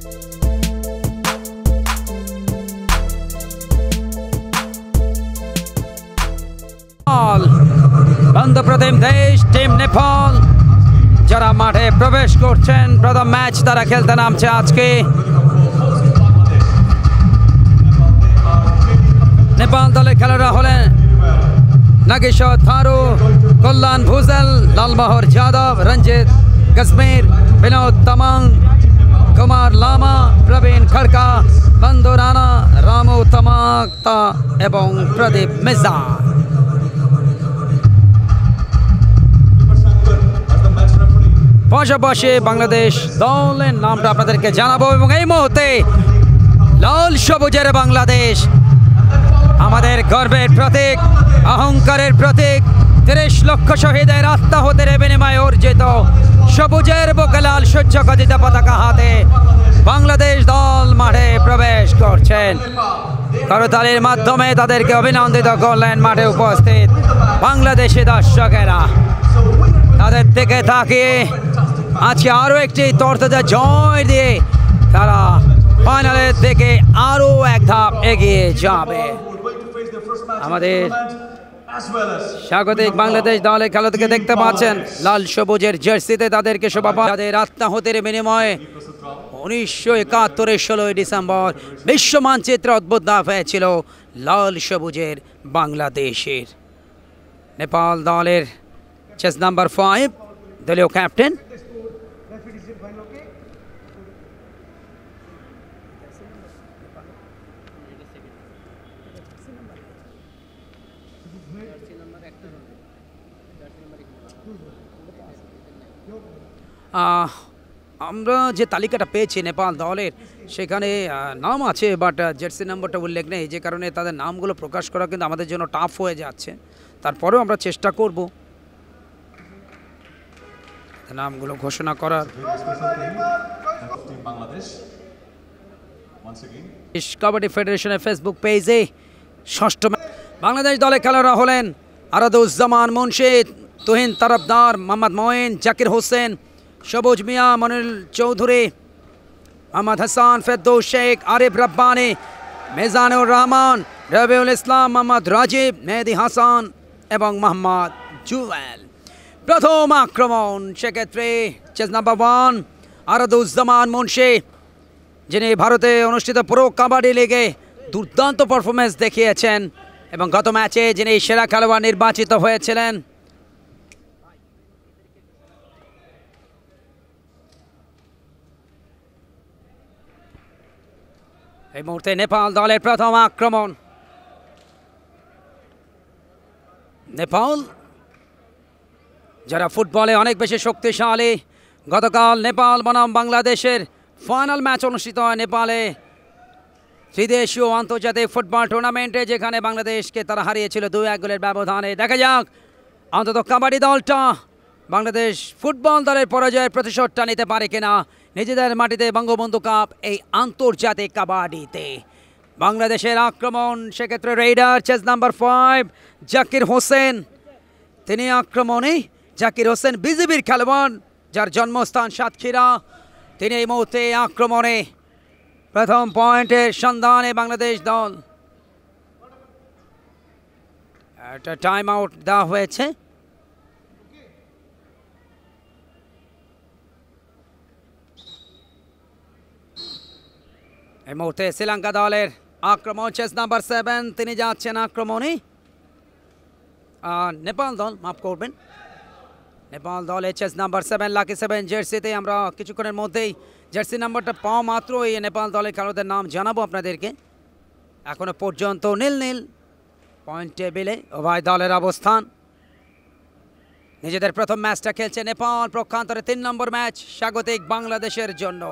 বন্ধুপ্রতিম দেশ টিম নেপাল যারা মাঠে প্রবেশ করছেন, প্রথম ম্যাচ তারা খেলতে নামছে আজকে। নেপাল দলের খেলোয়াড়রা হলেন নাগেশ্বর থারু, কল্যাণ ভুজেল, লালবাহর যাদব, রঞ্জিত কাশ্মীর, বিনোদ তামাং, কুমার লামা, প্রবীণ খড়কা, বন্ধু রানা, রামু তামাক্তা এবং প্রদীপ মির্জা। পাশাপাশি বাংলাদেশ দলের নামটা আপনাদেরকে জানাবো এবং এই মুহূর্তে লাল সবুজের বাংলাদেশ আমাদের গর্বের প্রতীক, অহংকারের প্রতীক, ৩০ লক্ষ শহীদের আত্মাহুতির বিনিময়ে অর্জিত সবুজের বুকে লাল সূর্য খচিত পতাকা হাতে বাংলাদেশ দল মাঠে প্রবেশ করছেন। করতালির মাধ্যমে তাদেরকে অভিনন্দিত করলেন মাঠে উপস্থিত বাংলাদেশি দর্শকেরা। তাদের দিকে তাকিয়ে আজকে আরও একটি তরতাজা জয় দিয়ে তারা ফাইনালের দিকে আরও এক ধাপ এগিয়ে যাবে। আমাদের স্বাগতিক বাংলাদেশ দলের খেলা থেকে দেখতে পাচ্ছেন লাল সবুজের জার্সিতে তাদেরকে শোভা তাদের আত্মাহুতির বিনিময়ে 1971 16 ডিসেম্বর বিশ্ব মানচিত্রে অদ্ভুত ধাপ হয়েছিল লাল সবুজের বাংলাদেশের। নেপাল দলের চেস নাম্বার 5 দলীয় ক্যাপ্টেন আমরা যে তালিকাটা পেয়েছি নেপাল দলের সেখানে নাম আছে, বাট জার্সি নাম্বারটা উল্লেখ নেই, যে কারণে তাদের নামগুলো প্রকাশ করা কিন্তু আমাদের জন্য টাফ হয়ে যাচ্ছে। তারপরেও আমরা চেষ্টা করব নামগুলো ঘোষণা করার। কাবাডি ফেডারেশনের ফেসবুক পেজে ষষ্ঠ বাংলাদেশ দলের খেলোয়াড়রা হলেন আরাদুজ্জামান মুন্সি, তুহিন তরফদার, মোহাম্মদ মঈন, জাকির হোসেন, সবুজ মিয়া, মনিল চৌধুরী, মোহাম্মদ হাসান, ফেরদৌস শেখ, আরিফ রব্বানি, মেজানুর রহমান, রবিউল ইসলাম, মোহাম্মদ রাজীব, মেহেদি হাসান এবং মোহাম্মদ জুয়েল। প্রথম আক্রমণ সেক্ষেত্রে চেস নাম্বার 1 আরাদুজ্জামান মুন্সি, যিনি ভারতে অনুষ্ঠিত প্রো কাবাডি লিগে দুর্দান্ত পারফরমেন্স দেখিয়েছেন এবং গত ম্যাচে যিনি সেরা খেলোয়াড় নির্বাচিত হয়েছিলেন। এই মুহূর্তে নেপাল দলের প্রথম আক্রমণ। নেপাল যারা ফুটবলে অনেক বেশি শক্তিশালী, গতকাল নেপাল বনাম বাংলাদেশের ফাইনাল ম্যাচ অনুষ্ঠিত হয় নেপালে ত্রিদেশীয় আন্তর্জাতিক ফুটবল টুর্নামেন্টে, যেখানে বাংলাদেশকে তারা হারিয়েছিল 2-1 গোলের ব্যবধানে। দেখা যাক অন্তত কাবাডি দলটা বাংলাদেশ ফুটবল দলের পরাজয়ের প্রতিশোধটা নিতে পারে কিনা নিজেদের মাটিতে বঙ্গবন্ধু কাপ এই আন্তর্জাতিক কাবাডিতে। বাংলাদেশের আক্রমণ সেক্ষেত্রে raider chest number 5 Zakir Hossain, তিনি আক্রমণে। জাকির হোসেন বিজিবির খেলোয়াড়, যার জন্মস্থান সাতক্ষীরা। তিনি এই মুহূর্তে আক্রমণে প্রথম পয়েন্টের সন্ধানে বাংলাদেশ দল। একটা টাইম আউট দেওয়া হয়েছে। এই মুহূর্তে শ্রীলঙ্কা দলের আক্রমণ চেস নাম্বার 7, তিনি যাচ্ছেন আক্রমণে। নেপাল দল, মাফ করবেন, নেপাল দলের চেস নাম্বার 7 লাকি 7 জার্সিতে। আমরা কিছুক্ষণের মধ্যেই জার্সি নাম্বারটা পাওয়া মাত্র এই নেপাল দলের খেলোয়াড়দের নাম জানাবো আপনাদেরকে। এখনো পর্যন্ত 0-0 পয়েন্ট টেবিলে উভয় দলের অবস্থান। নিজেদের প্রথম ম্যাচটা খেলছে নেপাল, পক্ষান্তরে 3 নম্বর ম্যাচ স্বাগতিক বাংলাদেশের জন্য।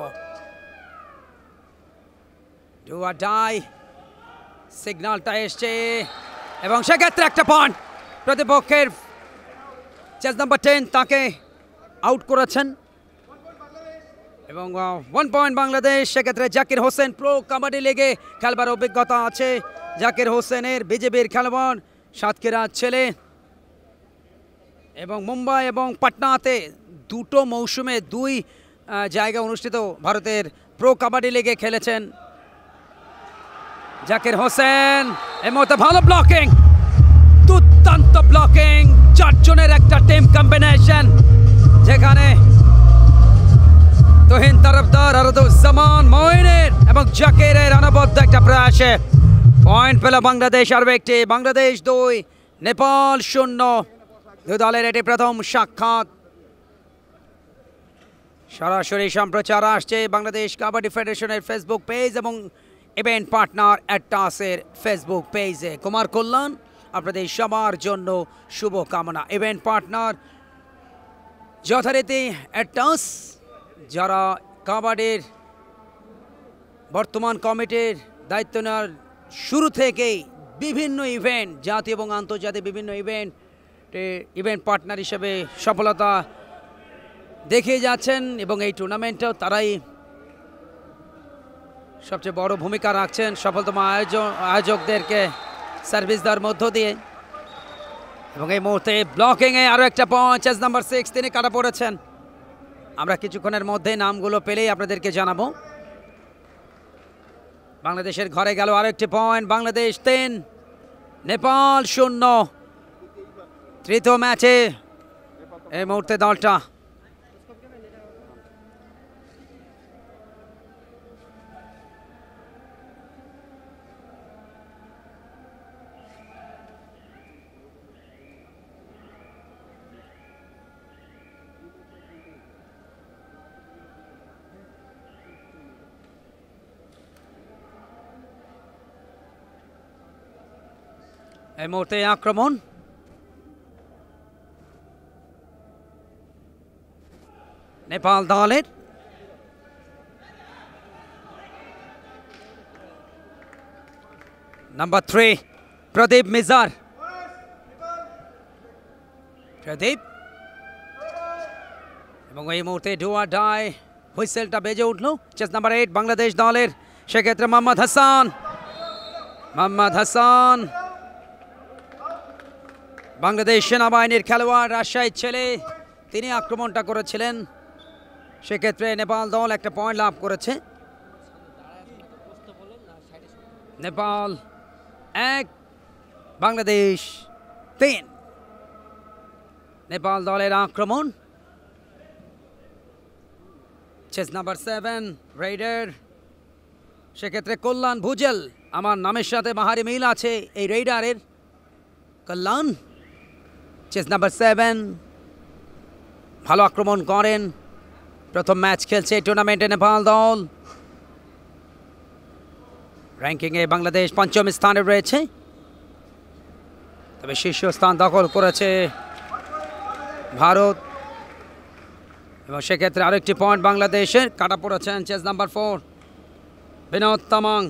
ডু অর ডাই সিগন্যালটা এসছে এবং সেক্ষেত্রে একটা পয়েন্ট প্রতিপক্ষের চেস নাম্বার 10 তাকে আউট করেছেন এবং 1 পয়েন্ট বাংলাদেশ। সেক্ষেত্রে জাকির হোসেন প্রো কাবাডি লিগে খেলবার অভিজ্ঞতা আছে জাকির হোসেনের, বিজেপির খেলোয়াড়, সাতক্ষীরার ছেলে এবং মুম্বাই এবং পাটনাতে দুটো মৌসুমে 2 জায়গায় অনুষ্ঠিত ভারতের প্রো কাবাডি লিগে খেলেছেন জাকির হোসেন। এই মুহূর্তে ভালো ব্লকিং, দুর্দান্ত ব্লকিং, চারজনের একটা টিম কম্বিনেশন, যেখানে তুহিন তরফদার, আরদুজ্জামান মঈনের এবং জাকিরের অনবদ্য একটা প্রয়াসে পয়েন্ট পেল বাংলাদেশ। আরও একটি, বাংলাদেশ 2 নেপাল 0। দুই দলের এটি প্রথম সাক্ষাৎ। সরাসরি সম্প্রচার আসছে বাংলাদেশ কাবাডি ফেডারেশনের ফেসবুক পেজ এবং ইভেন্ট পার্টনার অ্যাটাসের ফেসবুক পেজে। কুমার কল্যাণ আপনাদের সবার জন্য শুভকামনা। ইভেন্ট পার্টনার যথারীতি অ্যাটাস, যারা কাবাডির বর্তমান কমিটির দায়িত্ব নেওয়ার শুরু থেকেই বিভিন্ন ইভেন্ট, জাতীয় এবং আন্তর্জাতিক বিভিন্ন ইভেন্ট পার্টনার হিসেবে সফলতা দেখিয়ে যাচ্ছেন এবং এই টুর্নামেন্টেও তারাই সবচেয়ে বড় ভূমিকা রাখছেন সফলতম আয়োজকদেরকে সার্ভিস দেওয়ার মধ্য দিয়ে। এবং এই মুহূর্তে ব্লকিংয়ে আরও একটা পয়েন্ট, চেস নাম্বার 6 তিনি কাটা পড়েছেন। আমরা কিছুক্ষণের মধ্যে নামগুলো পেলেই আপনাদেরকে জানাবো। বাংলাদেশের ঘরে গেল আরও একটি পয়েন্ট, বাংলাদেশ 3 নেপাল 0। তৃতীয় ম্যাচে এই মুহূর্তে দলটা এই মুহূর্তে আক্রমণ, নেপাল দলের। Number 3 Pradip measure. প্রদীপ এবং এই মুহূর্তে ডু অর ডাই হুইসেলটা বেজে উঠল চেস নাম্বার 8 বাংলাদেশ দলের। সেক্ষেত্রে মোহাম্মদ হাসান, বাংলাদেশ সেনাবাহিনীর খেলোয়াড়, রাজশাহীর ছেলে, তিনি আক্রমণটা করেছিলেন। সেক্ষেত্রে নেপাল দল একটা পয়েন্ট লাভ করেছে। নেপাল 1 বাংলাদেশ 3। নেপাল দলের আক্রমণ, চেস নাম্বার 7 রেইডার। সেক্ষেত্রে কল্যাণ ভুজেল, আমার নামের সাথে বাহারি মিল আছে এই রেইডারের। কল্যাণ চেস নাম্বার 7 ভালো আক্রমণ করেন। প্রথম ম্যাচ খেলছে টুর্নামেন্টে নেপাল দল। র্যাঙ্কিংয়ে বাংলাদেশ 5ম স্থানে রয়েছে, তবে শীর্ষ স্থান দখল করেছে ভারত। এবং সেক্ষেত্রে আরেকটি পয়েন্ট বাংলাদেশের কাটা পড়েছেন চেস নাম্বার 4 বিনোদ তামাং।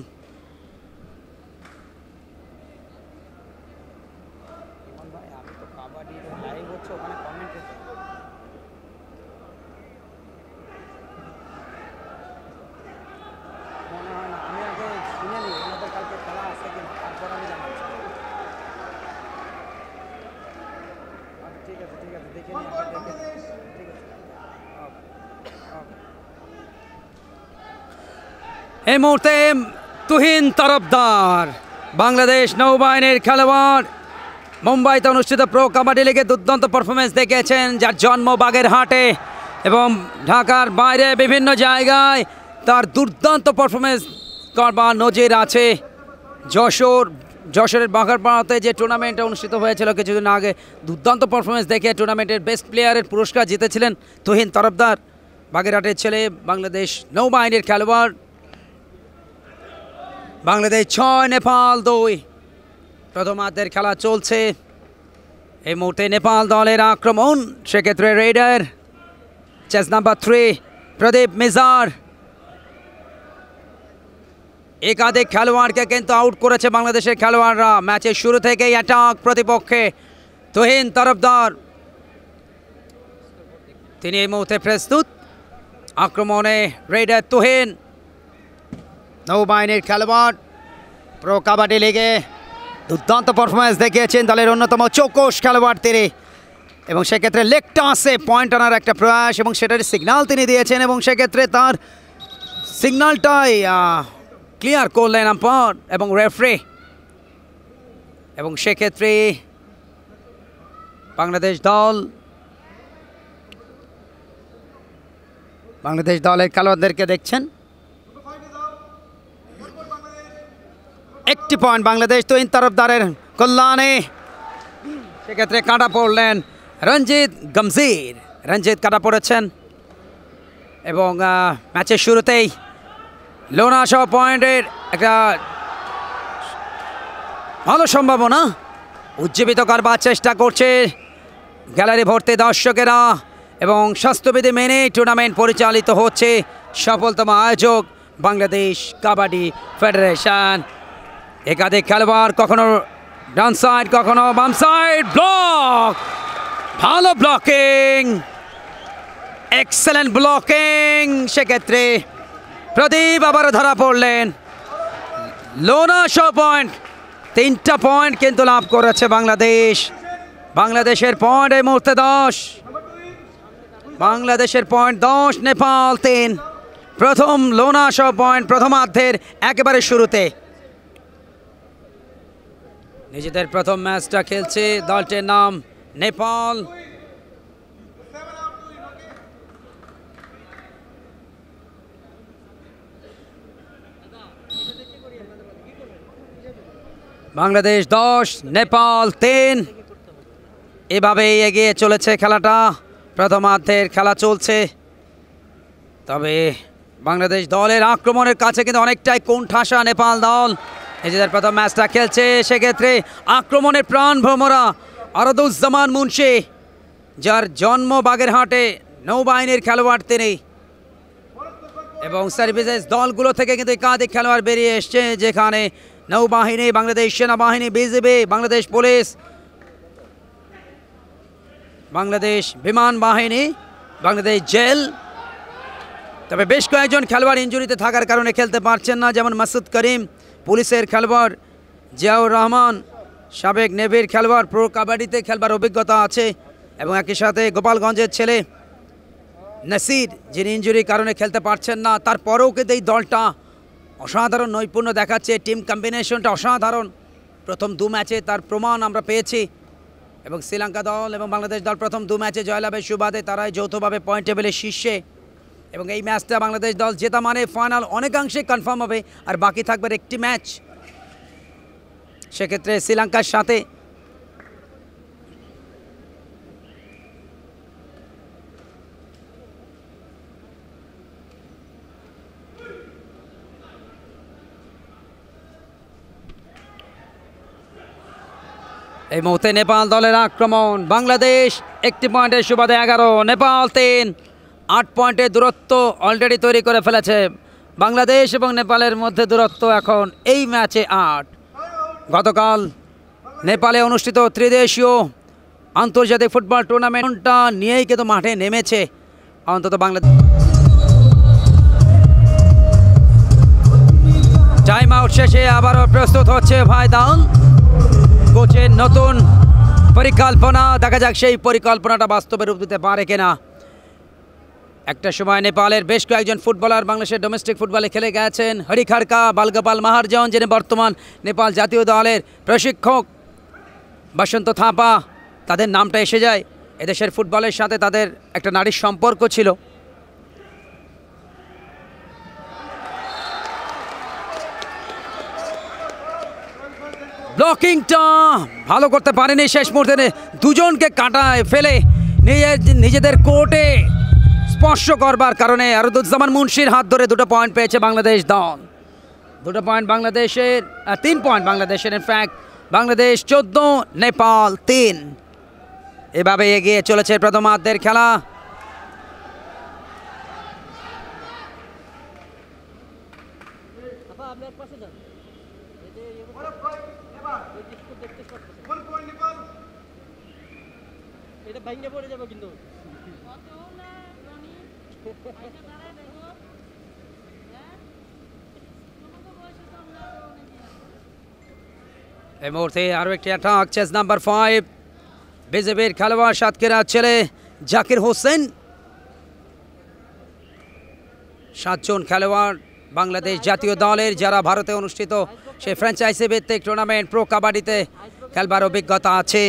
এই মুহূর্তে তুহিন তরফদার, বাংলাদেশ নৌবাহিনীর খেলোয়াড়, মুম্বাইতে অনুষ্ঠিত প্রো কাবাডি লিগে দুর্দান্ত পারফরমেন্স দেখিয়েছেন, যার জন্ম বাগেরহাটে এবং ঢাকার বাইরে বিভিন্ন জায়গায় তার দুর্দান্ত পারফরমেন্স করবার নজির আছে। যশোরের বাঘারপাড়াতে যে টুর্নামেন্ট অনুষ্ঠিত হয়েছিল কিছুদিন আগে, দুর্দান্ত পারফরমেন্স দেখে টুর্নামেন্টের বেস্ট প্লেয়ারের পুরস্কার জিতেছিলেন তুহিন তরফদার, বাগেরহাটের ছেলে, বাংলাদেশ নৌবাহিনীর খেলোয়াড়। বাংলাদেশ 6 নেপাল 2, প্রথমার্ধের খেলা চলছে। এই মুহূর্তে নেপাল দলের আক্রমণ, সেক্ষেত্রে raider, chest number 3 Pradip Mijar. একাধিক খেলোয়াড়কে কিন্তু আউট করেছে বাংলাদেশের খেলোয়াড়রা। ম্যাচের শুরু থেকেই অ্যাটাক প্রতিপক্ষে। তুহিন তরফদার তিনি এই মুহূর্তে প্রস্তুত আক্রমণে। রেইডার তুহিন, নৌবাহিনীর খেলোয়াড়, প্রো কাবাডি লিগে দুর্দান্ত পারফরমেন্স দেখিয়েছেন, দলের অন্যতম চৌকস খেলোয়াড় তিনি। এবং সেক্ষেত্রে লেগ টাসে পয়েন্ট আনার একটা প্রয়াস এবং সেটার সিগন্যাল তিনি দিয়েছেন এবং সেক্ষেত্রে তার সিগন্যালটাই ক্লিয়ার করলেন আম্পায়ার এবং রেফারি, এবং সেক্ষেত্রে বাংলাদেশ দলের খেলোয়াড়দেরকে দেখছেন। একটি পয়েন্ট বাংলাদেশ তুহিন তরফদারের কল্যাণে। সেক্ষেত্রে কাটা পড়লেন রঞ্জিত গমজির। রঞ্জিত কাটা পড়েছেন এবং ম্যাচের শুরুতেই লোনা সহ পয়েন্টের একটা ভালো সম্ভাবনা উজ্জীবিত করবার চেষ্টা করছে গ্যালারি ভর্তি দর্শকেরা, এবং স্বাস্থ্যবিধি মেনে টুর্নামেন্ট পরিচালিত হচ্ছে। সফলতম আয়োজক বাংলাদেশ কাবাডি ফেডারেশন। একাধিক খেলোয়াড়, কখনো ডান সাইড কখনো বাম সাইড, ব্লক, ভালো ব্লকিং, এক্সেলেন্ট ব্লকিং। সেক্ষেত্রে প্রদীপ আবারও ধরা পড়লেন। লোনা সহ পয়েন্ট, 3টা পয়েন্ট কিন্তু লাভ করেছে বাংলাদেশ। বাংলাদেশের পয়েন্ট এই মুহূর্তে 10। বাংলাদেশের পয়েন্ট 10, নেপাল 3। প্রথম লোনা সহ পয়েন্ট প্রথমার্ধের একেবারে শুরুতে। নিজেদের প্রথম ম্যাচটা খেলছে দলটির নাম নেপাল। বাংলাদেশ 10, নেপাল 3। এভাবেই এগিয়ে চলেছে খেলাটা। প্রথমার্ধের খেলা চলছে, তবে বাংলাদেশ দলের আক্রমণের কাছে কিন্তু অনেকটাই কোণঠাসা নেপাল দল। নিজেদের প্রথম ম্যাচটা খেলছে, সেক্ষেত্রে আক্রমণের প্রাণ ভ্রমরা আরাদুজ্জামান মুন্সি, যার জন্ম বাগেরহাটে, নৌবাহিনীর খেলোয়াড় তিনি, এবং সার্ভিসেস দলগুলো থেকে কিন্তু একাধিক খেলোয়াড় বেরিয়ে এসছে, যেখানে নৌবাহিনী, বাংলাদেশ সেনাবাহিনী, বিজিবি, বাংলাদেশ পুলিশ, বাংলাদেশ বিমান বাহিনী, বাংলাদেশ জেল। তবে বেশ কয়েকজন খেলোয়াড় ইনজুরিতে থাকার কারণে খেলতে পারছেন না, যেমন মাসুদ করিম, পুলিশের খেলোয়াড়, জিয়াউর রহমান, সাবেক নেভির খেলোয়াড়, প্রো কাবাডিতে খেলবার অভিজ্ঞতা আছে, এবং একই সাথে গোপালগঞ্জের ছেলে নাসির, যিনি ইনজুরির কারণে খেলতে পারছেন না। তারপরেও কিন্তু এই দলটা অসাধারণ নৈপুণ্য দেখাচ্ছে, টিম কম্বিনেশনটা অসাধারণ। প্রথম 2 ম্যাচে তার প্রমাণ আমরা পেয়েছি, এবং শ্রীলঙ্কা দল এবং বাংলাদেশ দল প্রথম 2 ম্যাচে জয়লাভের সুবাদে তারাই যৌথভাবে পয়েন্ট টেবিলের শীর্ষে, এবং এই ম্যাচটা বাংলাদেশ দল জেতা মানে ফাইনাল অনেকাংশে কনফার্ম হবে, আর বাকি থাকবে একটি ম্যাচ, সেক্ষেত্রে শ্রীলঙ্কার সাথে। এই মুহূর্তে নেপাল দলের আক্রমণ। বাংলাদেশ একটি পয়েন্টের সুবাদে 11, নেপাল 3। 8 পয়েন্টের দূরত্ব অলরেডি তৈরি করে ফেলেছে বাংলাদেশ এবং নেপালের মধ্যে। দূরত্ব এখন এই ম্যাচে 8। গতকাল নেপালে অনুষ্ঠিত ত্রিদেশীয় আন্তর্জাতিক ফুটবল টুর্নামেন্টটা নিয়েই কিন্তু মাঠে নেমেছে অন্তত বাংলাদেশ। টাইম আউট শেষে আবারও প্রস্তুত হচ্ছে ভাইদান। কোচের নতুন পরিকল্পনা, দেখা যাক সেই পরিকল্পনাটা বাস্তবে রূপ দিতে পারে কিনা। একটা সময় নেপালের বেশ কয়েকজন ফুটবলার বাংলাদেশের ডোমেস্টিক ফুটবলে খেলে গেছেন। হরিখারকা, বালগোপাল মাহারজন, যিনি বর্তমান নেপাল জাতীয় দলের প্রশিক্ষক, বসন্ত থাপা, তাদের নামটা এসে যায়। এদেশের ফুটবলের সাথে তাদের একটা নারীর সম্পর্ক ছিল। ব্লকিংটা ভালো করতে পারেনি শেষ মুহূর্তে, দুজনকে কাটায় ফেলে নিজেদের কোর্টে স্পর্শ করবার কারণে আরাদুজ্জামান মুন্সির হাত ধরে 2টা পয়েন্ট পেয়েছে বাংলাদেশ দল। 2টা পয়েন্ট বাংলাদেশের, 3 পয়েন্ট বাংলাদেশের। ইনফ্যাক্ট বাংলাদেশ 14, নেপাল 3। এভাবে এগিয়ে চলেছে প্রথমার্ধের খেলা। এই মুহূর্তে আরও একটি অ্যাটাক, চেস নাম্বার 5, বিজেপির খেলোয়াড় সাতক্ষীরার ছেলে জাকির হোসেন। 7 জন খেলোয়াড় বাংলাদেশ জাতীয় দলের, যারা ভারতে অনুষ্ঠিত সেই ফ্র্যাঞ্চাইজি ভিত্তিক টুর্নামেন্ট প্রো কাবাডিতে খেলবার অভিজ্ঞতা আছে।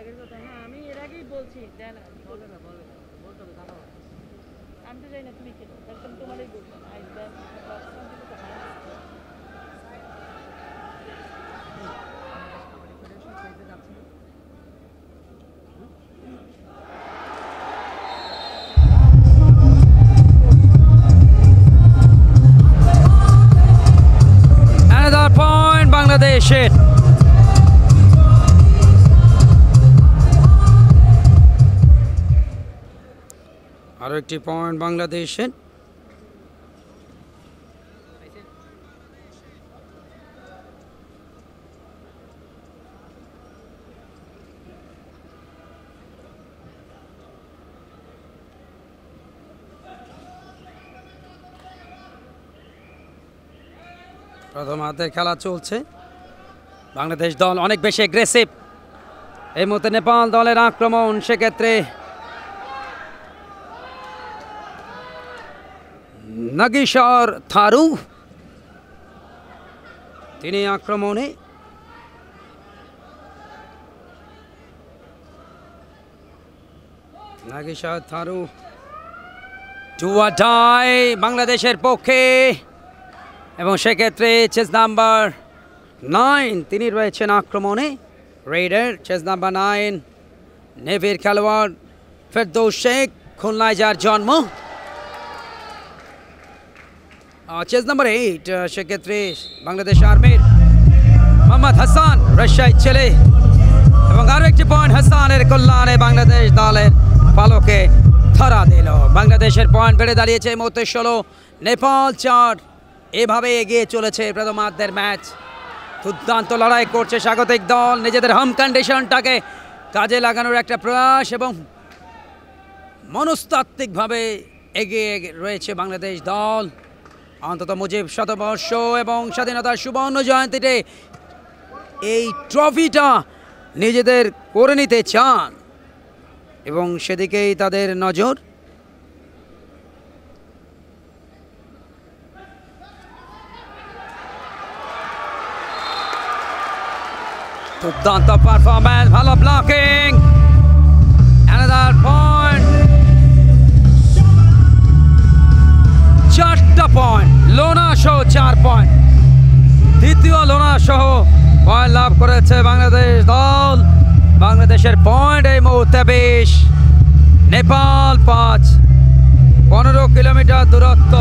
বাংলাদেশের আরো একটি পয়েন্ট বাংলাদেশের। প্রথম হাতের খেলা চলছে, বাংলাদেশ দল অনেক বেশি এগ্রেসিভ। এই মুহূর্তে নেপাল দলের আক্রমণ, সেক্ষেত্রে নাগেশ্বর থারু তিনি আক্রমণে। নাগেশ্বর থারু টু আ টাই বাংলাদেশের পক্ষে, এবং সেক্ষেত্রে চেস নাম্বার 9 তিনি রয়েছেন আক্রমণে। রেইডার চেস নাম্বার 9 নেভির খেলোয়াড় ফেরদৌস শেখ, খুলনায় যার জন্ম। চেস নাম্বার 8 সেক্ষেত্রে বাংলাদেশ আর্মির মোহাম্মদ হাসান, রাজশাহীর ছেলে। এবং আরও একটি পয়েন্ট হাসানের কল্যাণে বাংলাদেশ দলের পালকে ধরা দিল। বাংলাদেশের পয়েন্ট বেড়ে দাঁড়িয়েছে এই মুহূর্তে 16, নেপাল 4। এভাবে এগিয়ে চলেছে প্রথমার্ধের ম্যাচ। দুর্দান্ত লড়াই করছে স্বাগতিক দল, নিজেদের হোম কন্ডিশনটাকে কাজে লাগানোর একটা প্রয়াস, এবং মনস্তাত্ত্বিকভাবে এগিয়ে রয়েছে বাংলাদেশ দল। অন্তত মুজিব শতবর্ষ এবং স্বাধীনতার সুবর্ণ জয়ন্তীতে এই ট্রফিটা নিজেদের করে নিতে চান, এবং সেদিকেই তাদের নজর। দুর্দান্ত পারফরম্যান্স, ভালো ব্লকিং, অ্যানাদার পয়েন্ট। 4টা পয়েন্ট, লোনা সহ 4 পয়েন্ট। দ্বিতীয় লোনা সহ পয়েন্ট লাভ করেছে বাংলাদেশ দল। বাংলাদেশের পয়েন্ট এই মুহূর্তে 20, নেপাল 5। 15 কিলোমিটার দূরত্ব।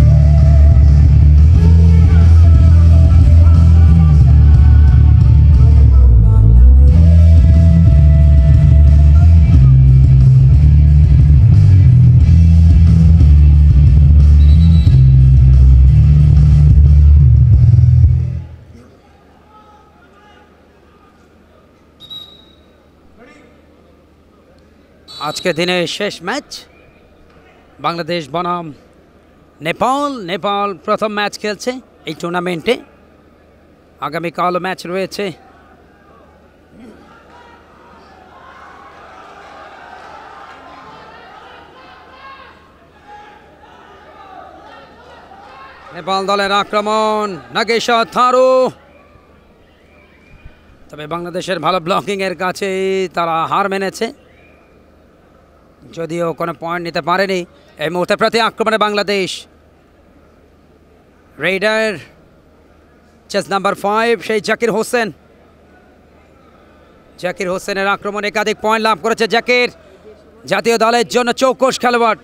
আজকে দিনের শেষ ম্যাচ বাংলাদেশ বনাম নেপাল। নেপাল প্রথম ম্যাচ খেলছে এই টুর্নামেন্টে, আগামীকালও ম্যাচ রয়েছে। নেপাল দলের আক্রমণ, নাগেশ্বর থারু। তবে বাংলাদেশের ভালো ব্লকিংয়ের কাছে তারা হার মেনেছে, যদিও কোনো পয়েন্ট নিতে পারেনি। এই মুহূর্তে প্রতি আক্রমণে বাংলাদেশ। রেইডার চেস নাম্বার 5 সেই জাকির হোসেন। জাকির হোসেনের আক্রমণে একাধিক পয়েন্ট লাভ করেছে জাকির, জাতীয় দলের জন্য চৌকস খেলোয়াড়।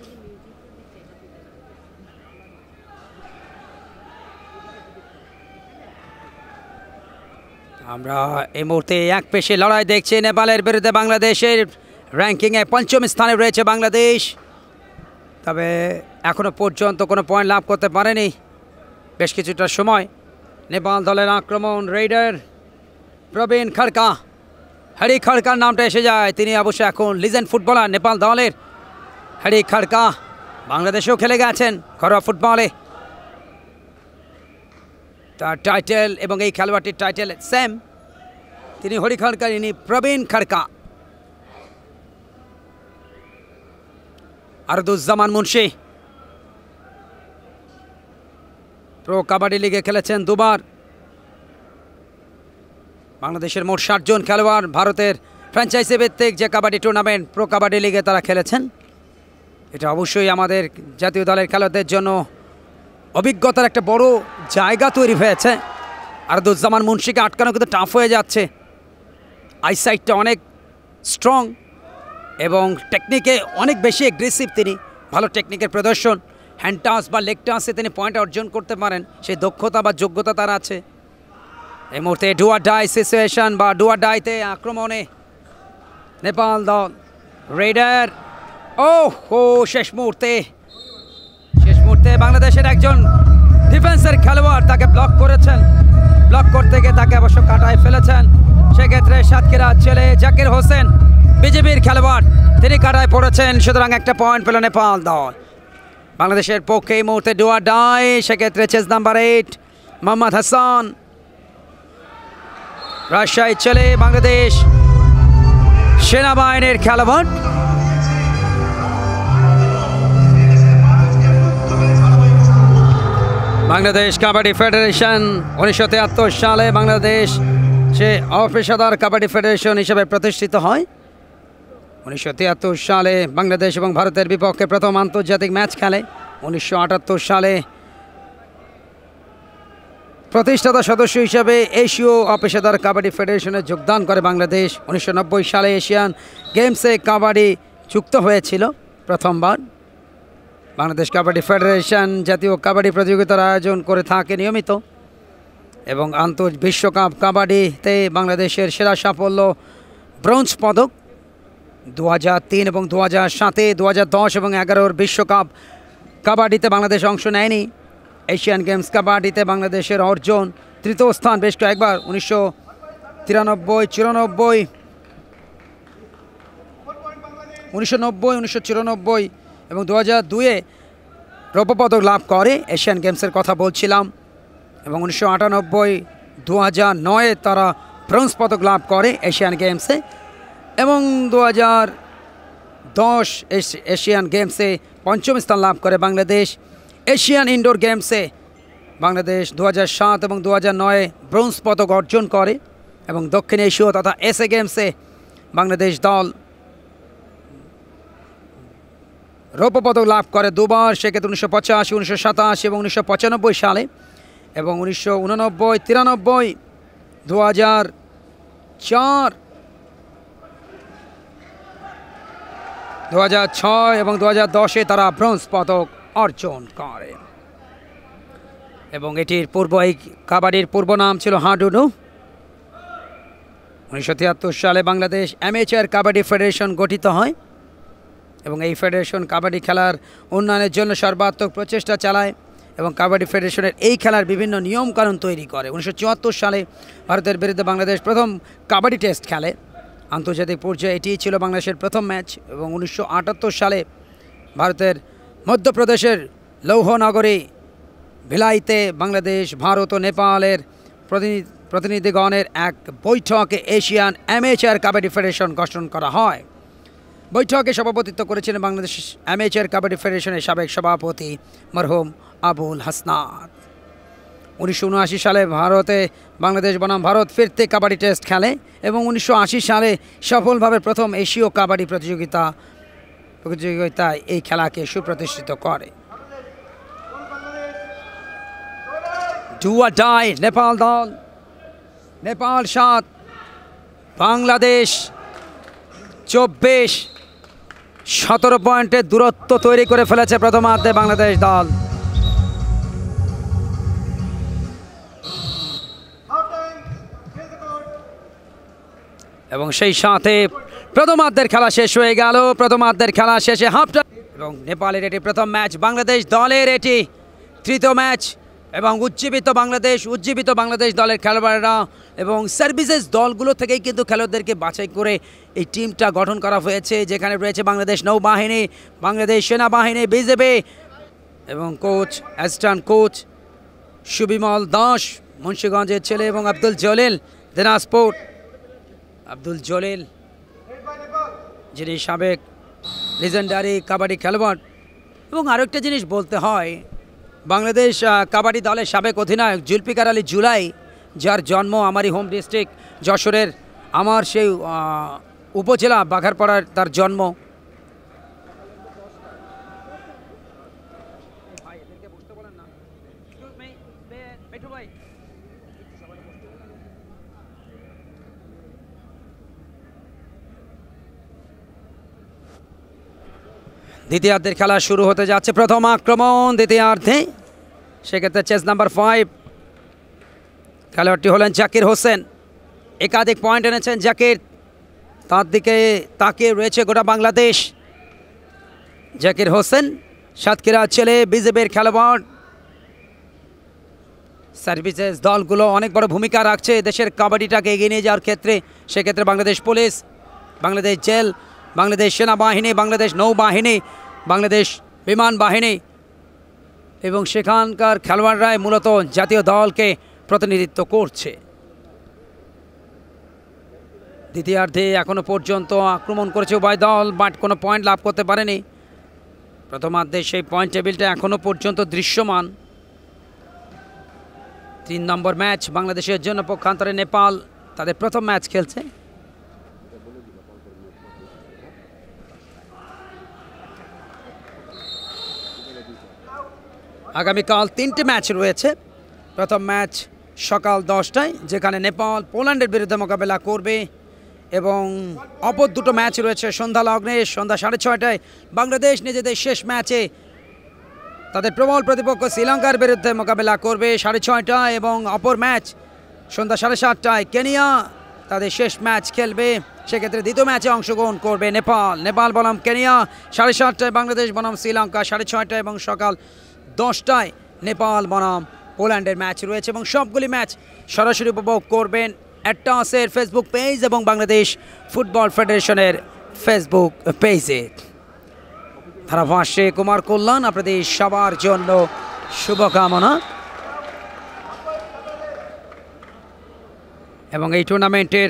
আমরা এই মুহূর্তে এক পেশে লড়াই দেখছি নেপালের বিরুদ্ধে। বাংলাদেশের র্যাঙ্কিংয়ে 5ম স্থানে রয়েছে বাংলাদেশ, তবে এখনও পর্যন্ত কোনো পয়েন্ট লাভ করতে পারেনি বেশ কিছুটা সময়। নেপাল দলের আক্রমণ, রেইডার প্রবীণ খড়কা, হরি খড়কার নামটা এসে যায়। তিনি অবশ্য এখন লিজেন্ড ফুটবলার নেপাল দলের। হরি খড়কা বাংলাদেশেও খেলে গেছেন ঘরোয়া ফুটবলে। তার টাইটেল এবং এই খেলোয়াড়টির টাইটেল সেম। তিনি হরি খড়কা, ইনি প্রবীণ খড়কা। আরদুজ্জামান মুন্সি প্রো কাবাডি লিগে খেলেছেন দুবার। বাংলাদেশের মোট 60 জন খেলোয়াড় ভারতের ফ্র্যাঞ্চাইজি ভিত্তিক যে কাবাডি টুর্নামেন্ট প্রো কাবাডি লিগে তারা খেলেছেন। এটা অবশ্যই আমাদের জাতীয় দলের খেলোয়াড়দের জন্য অভিজ্ঞতার একটা বড় জায়গা তৈরি হয়েছে। আরদুজ্জামান মুন্সিকে আটকানো কিন্তু টাফ হয়ে যাচ্ছে। আইসাইটটা অনেক স্ট্রং এবং টেকনিকে অনেক বেশি এগ্রেসিভ। তিনি ভালো টেকনিকের প্রদর্শন, হ্যান্ড টাচ বা লেগ টাচে তিনি পয়েন্ট অর্জন করতে পারেন, সেই দক্ষতা বা যোগ্যতা তার আছে। এই মুহূর্তে ডু অর ডাই সিচুয়েশন বা ডু অর ডাইতে আক্রমণে নেপাল দল। রেডার ও শেষ মুহূর্তে বাংলাদেশের একজন ডিফেন্সের খেলোয়াড় তাকে ব্লক করেছেন। ব্লক করতে গিয়ে তাকে অবশ্য কাটায় ফেলেছেন। সেক্ষেত্রে সাতক্ষীরা ছেলে জাকির হোসেন বিজেপির খেলোয়াড়, তিনি কাটায় পড়েছেন। সুতরাং একটা পয়েন্ট পেল নেপাল দল। বাংলাদেশের পক্ষে এই মুহূর্তে ডু অর ডাই, সেক্ষেত্রে চেস নাম্বার 8 মোহাম্মদ হাসান। রাজশাহী ছেলে বাংলাদেশ সেনাবাহিনীর খেলোয়াড়। বাংলাদেশ কাবাডি ফেডারেশন 1973 সালে বাংলাদেশ সে অপেশাদার কাবাডি ফেডারেশন হিসেবে প্রতিষ্ঠিত হয়। 1973 সালে বাংলাদেশ এবং ভারতের বিপক্ষে প্রথম আন্তর্জাতিক ম্যাচ খেলে। 1978 সালে প্রতিষ্ঠাতা সদস্য হিসেবে এশীয় অপেশাদার কাবাডি ফেডারেশনে যোগদান করে বাংলাদেশ। 1990 সালে এশিয়ান গেমসে কাবাডি যুক্ত হয়েছিল প্রথমবার। বাংলাদেশ কাবাডি ফেডারেশন জাতীয় কাবাডি প্রতিযোগিতার আয়োজন করে থাকে নিয়মিত এবং বিশ্বকাপ কাবাডিতে বাংলাদেশের সেরা সাফল্য ব্রোঞ্জ পদক। 2003 এবং 2007, 2010 এবং 2011 বিশ্বকাপ কাবাডিতে বাংলাদেশ অংশ নেয়নি। এশিয়ান গেমস কাবাডিতে বাংলাদেশের অর্জন তৃতীয় স্থান বেশ কয়েকবার। 1993, 1990, 1994 এবং 2002-এ রৌপ্য পদক লাভ করে। এশিয়ান গেমসের কথা বলছিলাম। এবং 1998, 2009-এ তারা ব্রোঞ্জ পদক লাভ করে এশিয়ান গেমসে। এবং 2010 এশিয়ান গেমসে পঞ্চম স্থান লাভ করে বাংলাদেশ। এশিয়ান ইনডোর গেমসে বাংলাদেশ 2007 এবং 2009-এ ব্রোঞ্জ পদক অর্জন করে। এবং দক্ষিণ এশীয় তথা এসএ গেমসে বাংলাদেশ দল রৌপ্য পদক লাভ করে দুবার, সেক্ষেত্রে 1985, 1987 এবং 1995 সালে। এবং 1989, 93, 2004, 2006 এবং 2010-এ তারা ব্রোঞ্জ পদক অর্জন করে। এবং এটির এই কাবাডির পূর্ব নাম ছিল হাডুডু। 1973 সালে বাংলাদেশ অ্যামেচার কাবাডি ফেডারেশন গঠিত হয় এবং এই ফেডারেশন কাবাডি খেলার উন্নয়নের জন্য সর্বাত্মক প্রচেষ্টা চালায় এবং কাবাডি ফেডারেশনের এই খেলার বিভিন্ন নিয়মকানুন তৈরি করে। 1974 সালে ভারতের বিরুদ্ধে বাংলাদেশ প্রথম কাবাডি টেস্ট খেলে। আন্তর্জাতিক পর্যায়ে এটিই ছিল বাংলাদেশের প্রথম ম্যাচ। এবং 1978 সালে ভারতের মধ্যপ্রদেশের লৌহনগরী ভিলাইতে বাংলাদেশ, ভারত ও নেপালের প্রতিনিধিগণের এক বৈঠকে এশিয়ান অ্যামেচার কাবাডি ফেডারেশন গঠন করা হয়। বৈঠকে সভাপতিত্ব করেছিলেন বাংলাদেশ অ্যামেচার কাবাডি ফেডারেশনের সাবেক সভাপতি মরহুম আবুল হাসনাত। 1979 সালে বাংলাদেশ বনাম ভারত ফিরতে কাবাডি টেস্ট খেলে এবং 1980 সালে সফলভাবে প্রথম এশীয় কাবাডি প্রতিযোগিতায় এই খেলাকে সুপ্রতিষ্ঠিত করে। ডু অর ডাই নেপাল দল। নেপাল 7, বাংলাদেশ 24। 17 পয়েন্টের দূরত্ব তৈরি করে ফেলেছে প্রথমার্ধে বাংলাদেশ দল। এবং সেই সাথে প্রথমার্ধের খেলা শেষ হয়ে গেল। প্রথমার্ধের খেলা শেষে হাফ টাইম এবং নেপালের এটি প্রথম ম্যাচ, বাংলাদেশ দলের এটি তৃতীয় ম্যাচ। এবং উজ্জীবিত বাংলাদেশ দলের খেলোয়াড়রা এবং সার্ভিসেস দলগুলো থেকেই কিন্তু খেলোয়াড়দেরকে বাছাই করে এই টিমটা গঠন করা হয়েছে, যেখানে রয়েছে বাংলাদেশ নৌবাহিনী, বাংলাদেশ সেনাবাহিনী, বিজেপি এবং coach assistant coach Subimal Das মুন্সিগঞ্জের ছেলে এবং আব্দুল জলিল দিনাজপুর। আব্দুল জলিল যিনি সাবেক লিজেন্ডারি কাবাডি খেলোয়াড়। এবং আরেকটা জিনিস বলতে হয়, বাংলাদেশ কাবাডি দলের সাবেক অধিনায়ক জুলফিকার আলী জুলাই, যার জন্ম আমারই হোম ডিস্ট্রিক্ট যশোরের, আমার সেই উপজেলা বাঘারপাড়ার তার জন্ম। দ্বিতীয়ার্ধের খেলা শুরু হতে যাচ্ছে। প্রথম আক্রমণ দ্বিতীয়ার্ধে, সেক্ষেত্রে চেস নাম্বার 5 খেলোয়াড়টি হলেন জাকির হোসেন। একাধিক পয়েন্ট এনেছেন জাকির, তার দিকে তাকিয়ে রয়েছে গোটা বাংলাদেশ। জাকির হোসেন সাতক্ষীরা ছেলে, বিজেপির খেলোয়াড়। সার্ভিসেস দলগুলো অনেক বড় ভূমিকা রাখছে দেশের কাবাডিটাকে এগিয়ে নিয়ে যাওয়ার ক্ষেত্রে। সেক্ষেত্রে বাংলাদেশ পুলিশ, বাংলাদেশ জেল, বাংলাদেশ সেনাবাহিনী, বাংলাদেশ নৌবাহিনী, বাংলাদেশ বিমান বাহিনী এবং সেখানকার খেলোয়াড়রাই মূলত জাতীয় দলকে প্রতিনিধিত্ব করছে। দ্বিতীয়ার্ধে এখনো পর্যন্ত আক্রমণ করেছে উভয় দল, বাট কোনো পয়েন্ট লাভ করতে পারেনি। প্রথমার্ধে সেই পয়েন্ট টেবিলটা এখনো পর্যন্ত দৃশ্যমান। 3 নম্বর ম্যাচ বাংলাদেশের জন্য, পক্ষান্তরে নেপাল তাদের প্রথম ম্যাচ খেলছে। আগামীকাল 3টে ম্যাচ রয়েছে। প্রথম ম্যাচ সকাল 10টায়, যেখানে নেপাল পোল্যান্ডের বিরুদ্ধে মোকাবেলা করবে, এবং অপর দুটো ম্যাচ রয়েছে সন্ধ্যা লগ্নে। সন্ধ্যা 6:30টায় বাংলাদেশ নিজেদের শেষ ম্যাচে তাদের প্রবল প্রতিপক্ষ শ্রীলঙ্কার বিরুদ্ধে মোকাবেলা করবে 6:30টায়, এবং অপর ম্যাচ সন্ধ্যা 7:30টায় কেনিয়া তাদের শেষ ম্যাচ খেলবে। সেক্ষেত্রে দ্বিতীয় ম্যাচে অংশগ্রহণ করবে নেপাল বনাম কেনিয়া 7:30টায়, বাংলাদেশ বনাম শ্রীলঙ্কা 6:30টায়, এবং সকাল 10টায় নেপাল বনাম পোল্যান্ডের ম্যাচ রয়েছে। এবং সবগুলি ম্যাচ সরাসরি উপভোগ করবেন অ্যাটসের ফেসবুক পেজ এবং বাংলাদেশ ফুটবল ফেডারেশনের ফেসবুক পেজে। ধারাভাষ্যে কুমার কল্যাণ, আপনাদের সবার জন্য শুভকামনা। এবং এই টুর্নামেন্টের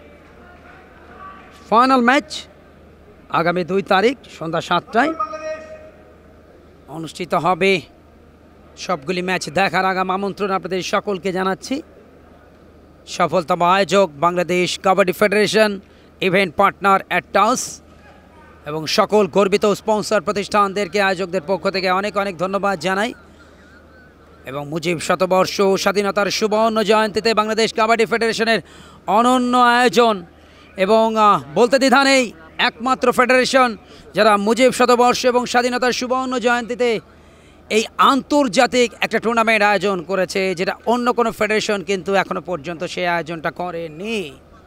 ফাইনাল ম্যাচ আগামী 2 তারিখ সন্ধ্যা 7টায় অনুষ্ঠিত হবে। সবগুলি ম্যাচ দেখার আগাম আমন্ত্রণ আপনাদের সকলকে জানাচ্ছি। সফলতম আয়োজক Bangladesh kabaddi federation, event partner অ্যাটস এবং সকল গর্বিত স্পন্সর প্রতিষ্ঠানদেরকে আয়োজকদের পক্ষ থেকে অনেক অনেক ধন্যবাদ জানাই। এবং মুজিব শতবর্ষ স্বাধীনতার সুবর্ণ জয়ন্তীতে বাংলাদেশ কাবাডি ফেডারেশনের অনন্য আয়োজন, এবং বলতে দ্বিধা নেই, একমাত্র ফেডারেশন যারা মুজিব শতবর্ষ এবং স্বাধীনতার সুবর্ণ জয়ন্তীতে এই আন্তর্জাতিক একটা টুর্নামেন্ট আয়োজন করেছে, যেটা অন্য কোনো ফেডারেশন কিন্তু এখনো পর্যন্ত সেই আয়োজনটা করেনি।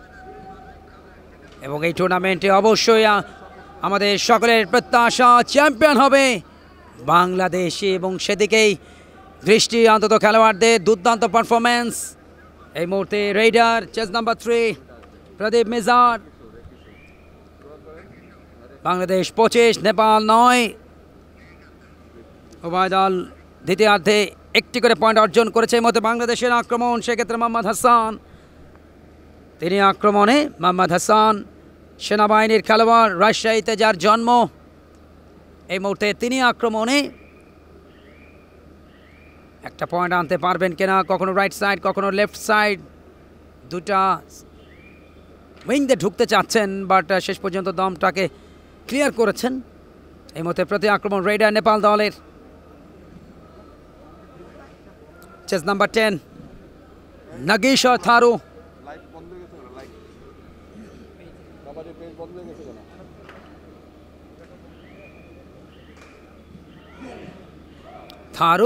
এবং এই টুর্নামেন্টে অবশ্যই আমাদের সকলের প্রত্যাশা চ্যাম্পিয়ন হবে বাংলাদেশে, এবং সেদিকেই দৃষ্টি অন্তত খেলোয়াড়দের দুর্দান্ত পারফরমেন্স। এই মুহূর্তে raider chest number 3 Pradip Mijar, Bangladesh 25 Nepal 9। উভয় দল দ্বিতীয়ার্ধে একটি করে পয়েন্ট অর্জন করেছে। এই মধ্যে বাংলাদেশের আক্রমণ, সেক্ষেত্রে মোহাম্মদ হাসান, তিনি আক্রমণে। মোহাম্মদ হাসান সেনাবাহিনীর খেলোয়াড়, রাজশাহীতে যার জন্ম। এই মুহূর্তে তিনি আক্রমণে একটা পয়েন্ট আনতে পারবেন কিনা, কখনো রাইট সাইড কখনো লেফট সাইড, দুটা উইং দিয়ে ঢুকতে চাচ্ছেন, বাট শেষ পর্যন্ত দমটাকে ক্লিয়ার করেছেন। এই মুহূর্তে প্রতি আক্রমণ রেইডার নেপাল দলের। চেস নাম্বার 10 নাগিশ আর থারু। থারু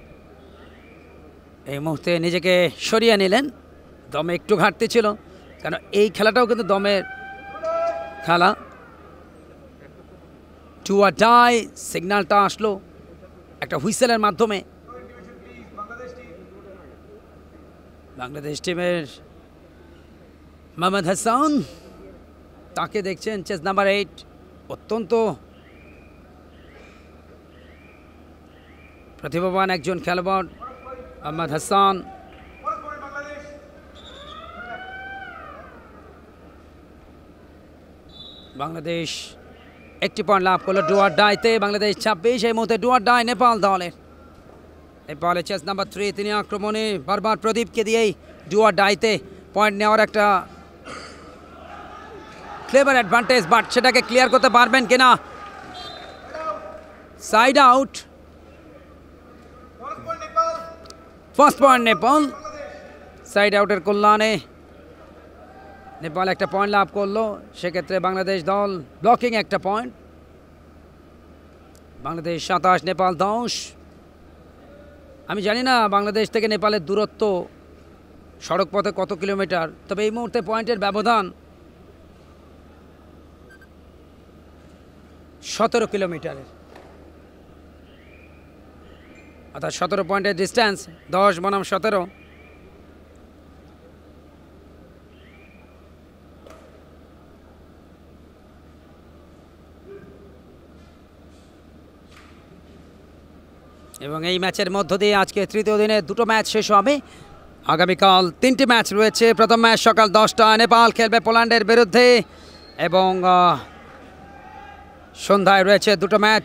এই মুহূর্তে নিজেকে সরিয়ে নিলেন, দমে একটু ঘাটতি ছিল, কারণ এই খেলাটাও কিন্তু দমের খেলা। টু আর ডাই সিগন্যালটা আসলো একটা হুইসেলের মাধ্যমে। বাংলাদেশ টিমের মোহাম্মদ হাসান, তাকে দেখছেন চেস নাম্বার 8, অত্যন্ত প্রতিভাবান একজন খেলোয়াড় মোহাম্মদ হাসান। বাংলাদেশ একটি পয়েন্ট লাভ করলো ডু আর ডাইতে। বাংলাদেশ 26, এই মুহূর্তে ডু আর ডাই নেপাল দলের। নেপালের চেস নাম্বার 3 তিনি আক্রমণে বারবার প্রদীপকে দিয়েই ডু অর ডাইতে পয়েন্ট নেওয়ার একটা ক্লেভার অ্যাডভান্টেজ, বাট সেটাকে ক্লিয়ার করতে পারবেন কিনা। Side out, first point Nepal. Side আউটের কল্যাণে নেপাল একটা পয়েন্ট লাভ করলো, সেক্ষেত্রে বাংলাদেশ দল ব্লকিং একটা পয়েন্ট। বাংলাদেশ 27, নেপাল 10। আমি জানি না বাংলাদেশ থেকে নেপালের দূরত্ব সড়ক পথে কত কিলোমিটার, তবে এই মুহূর্তে পয়েন্টের ব্যবধান 17 কিলোমিটারের, অর্থাৎ 17 পয়েন্টের ডিস্ট্যান্স। 10 বনাম 17। এবং এই ম্যাচের মধ্য দিয়ে আজকে তৃতীয় দিনে দুটো ম্যাচ শেষ হবে। আগামীকাল 3টি ম্যাচ রয়েছে। প্রথম ম্যাচ সকাল 10টায় নেপাল খেলবে পোল্যান্ডের বিরুদ্ধে, এবং সন্ধ্যায় রয়েছে দুটো ম্যাচ।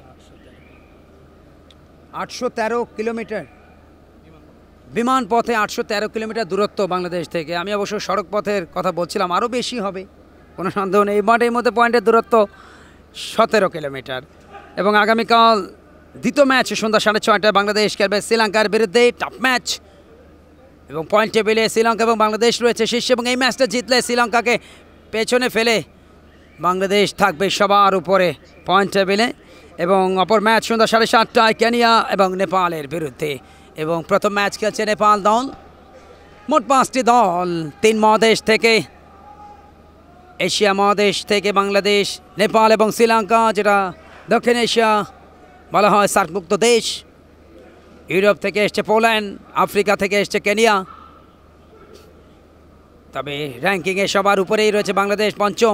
813 কিলোমিটার বিমান পথে, 813 কিলোমিটার দূরত্ব বাংলাদেশ থেকে। আমি অবশ্য সড়ক পথের কথা বলছিলাম, আরও বেশি হবে, কোনো সন্দেহ নেই। মাঠের মধ্যে পয়েন্টের দূরত্ব 17 কিলোমিটার। এবং আগামীকাল দ্বিতীয় ম্যাচ সন্ধ্যা 6:30টায় বাংলাদেশ খেলবে শ্রীলঙ্কার বিরুদ্ধে। টাফ ম্যাচ, এবং পয়েন্ট টেবিলে শ্রীলঙ্কা এবং বাংলাদেশ রয়েছে শীর্ষে, এবং এই ম্যাচটা জিতলে শ্রীলঙ্কাকে পেছনে ফেলে বাংলাদেশ থাকবে সবার উপরে পয়েন্ট টেবিলে। এবং অপর ম্যাচ সন্ধ্যা 7:30টায় কেনিয়া এবং নেপালের বিরুদ্ধে। এবং প্রথম ম্যাচ খেলছে নেপাল দল। মোট 5টি দল 3 মহাদেশ থেকে, এশিয়া মহাদেশ থেকে বাংলাদেশ, নেপাল এবং শ্রীলঙ্কা, যেটা দক্ষিণ এশিয়া বলা হয় সার্কমুক্ত দেশ। ইউরোপ থেকে এসছে পোল্যান্ড, আফ্রিকা থেকে এসছে কেনিয়া। তবে র্যাঙ্কিংয়ে সবার উপরেই রয়েছে বাংলাদেশ, পঞ্চম।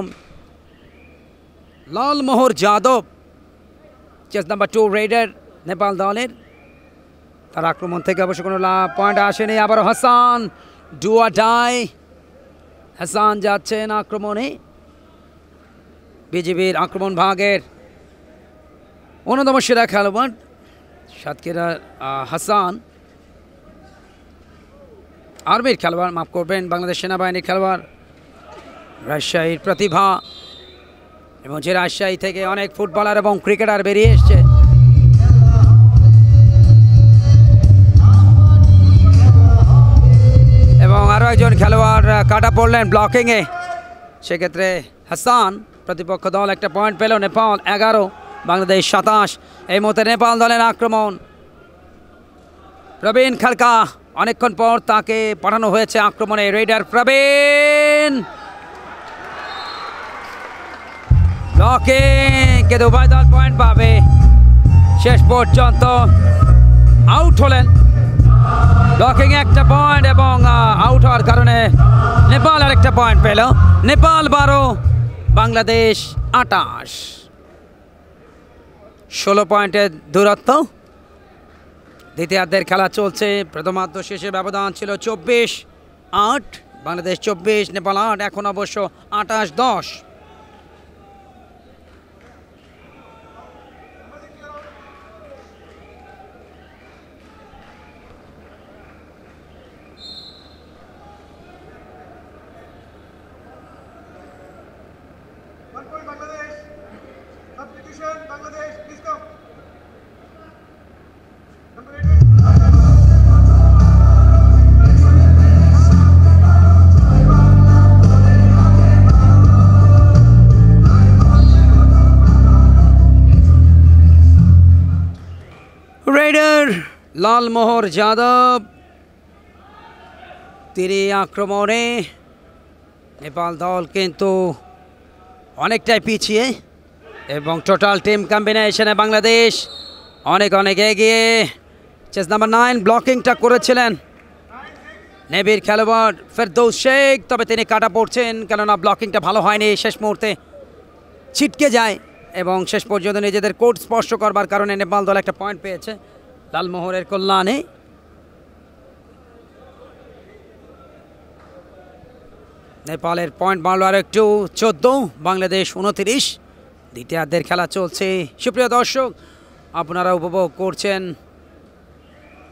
Lalmohar Yadav chest number 2 raider Nepal দলের, তার আক্রমণ থেকে অবশ্য কোনো পয়েন্ট আসেনি। আবারও Hasan, do or die. Hasan যাচ্ছেন আক্রমণে, বিজিবির আক্রমণ ভাগের অন্যতম সেরা খেলোয়াড় সাতক্ষীরার হাসান, আর্মির খেলোয়াড়, মাফ করবেন, বাংলাদেশ সেনাবাহিনীর খেলোয়াড়, রাজশাহীর প্রতিভা, এবং যে রাজশাহী থেকে অনেক ফুটবলার এবং ক্রিকেটার বেরিয়ে এসছে। এবং আরও একজন খেলোয়াড় কাটা পড়লেন ব্লকিংয়ে, সেক্ষেত্রে হাসান। প্রতিপক্ষ দল একটা পয়েন্ট পেল, নেপাল 11, বাংলাদেশ 27। এই মুহূর্তে নেপাল দলের আক্রমণ। প্রবীণ খালকা, অনেকক্ষণ পর তাকে পাঠানো হয়েছে আক্রমণে। রেডার প্রবীণ, ব্লকিং, কিন্তু উভয় দল পয়েন্ট পাবে। শেষ পর্যন্ত আউট হলেন। ব্লকিং একটা পয়েন্ট, এবং আউট হওয়ার কারণে নেপাল আরেকটা পয়েন্ট পেল। নেপাল 12, বাংলাদেশ 28। 16 পয়েন্টের দূরত্ব। দ্বিতীয়ার্ধের খেলা চলছে। প্রথমার্ধ শেষে ব্যবধান ছিল 24-8, বাংলাদেশ 24, নেপাল 8। এখন অবশ্য 28-10। রেডার লালমোহর যাদব, তিনি আক্রমণে। নেপাল দল কিন্তু অনেকটাই পিছিয়ে, এবং টোটাল টিম কম্বিনেশনে বাংলাদেশ অনেক এগিয়ে। চেস নাম্বার 9 ব্লকিংটা করেছিলেন নেভির খেলোয়াড় ফেরদৌস শেখ, তবে তিনি কাটা পড়ছেন, কেননা ব্লকিংটা ভালো হয়নি। শেষ মুহূর্তে ছিটকে যায়, এবং শেষ পর্যন্ত নিজেদের কোর্ট স্পর্শ করবার কারণে নেপাল দল একটা পয়েন্ট পেয়েছে লালমোহরের কল্যাণে। নেপালের পয়েন্ট বাড়লো আর একটু, 14, বাংলাদেশ 29। দ্বিতীয়ার্ধের খেলা চলছে। সুপ্রিয় দর্শক, আপনারা উপভোগ করছেন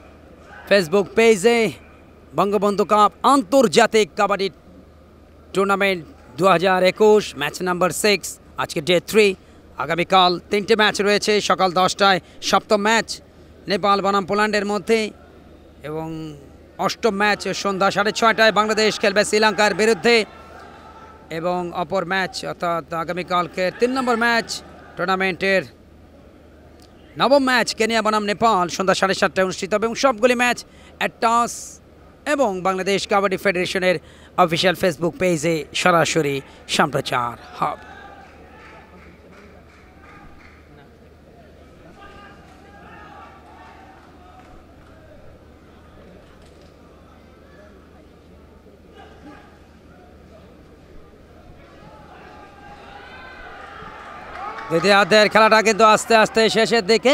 ফেসবুক পেজে বঙ্গবন্ধু কাপ আন্তর্জাতিক কাবাডি টুর্নামেন্ট 2021 ম্যাচ নাম্বার 6 আজকে ডে 3। আগামীকাল 3টে ম্যাচ রয়েছে। সকাল 10টায় সপ্তম ম্যাচ নেপাল বনাম পোল্যান্ডের মধ্যে, এবং অষ্টম ম্যাচ সন্ধ্যা 6:30টায় বাংলাদেশ খেলবে শ্রীলঙ্কার বিরুদ্ধে, এবং অপর ম্যাচ অর্থাৎ আগামীকালকে 3 নম্বর ম্যাচ টুর্নামেন্টের নবম ম্যাচ কেনিয়া বনাম নেপাল সন্ধ্যা 7:30টায় অনুষ্ঠিত হবে, এবং সবগুলি ম্যাচ টস এবং বাংলাদেশ কাবাডি ফেডারেশনের অফিসিয়াল ফেসবুক পেজে সরাসরি সম্প্রচার হবে। দ্বিতীয়ার্ধের খেলাটা কিন্তু আস্তে আস্তে শেষের দিকে।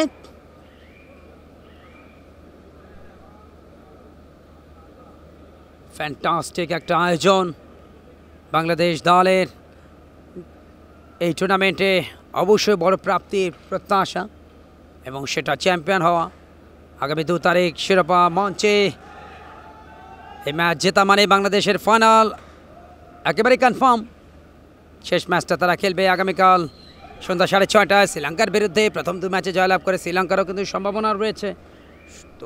ফ্যান্টাস্টিক একটা আয়োজন বাংলাদেশ দলের। এই টুর্নামেন্টে অবশ্যই বড় প্রাপ্তির প্রত্যাশা, এবং সেটা চ্যাম্পিয়ন হওয়া। আগামী 2 তারিখ শিরোপা মঞ্চে এই ম্যাচ জেতা মানে বাংলাদেশের ফাইনাল একেবারে কনফার্ম। শেষ ম্যাচটা তারা খেলবে আগামীকাল সন্ধ্যা 6:30টায় শ্রীলঙ্কার বিরুদ্ধে। প্রথম 2 ম্যাচে জয়লাভ করে শ্রীলঙ্কারও কিন্তু সম্ভাবনা রয়েছে। তো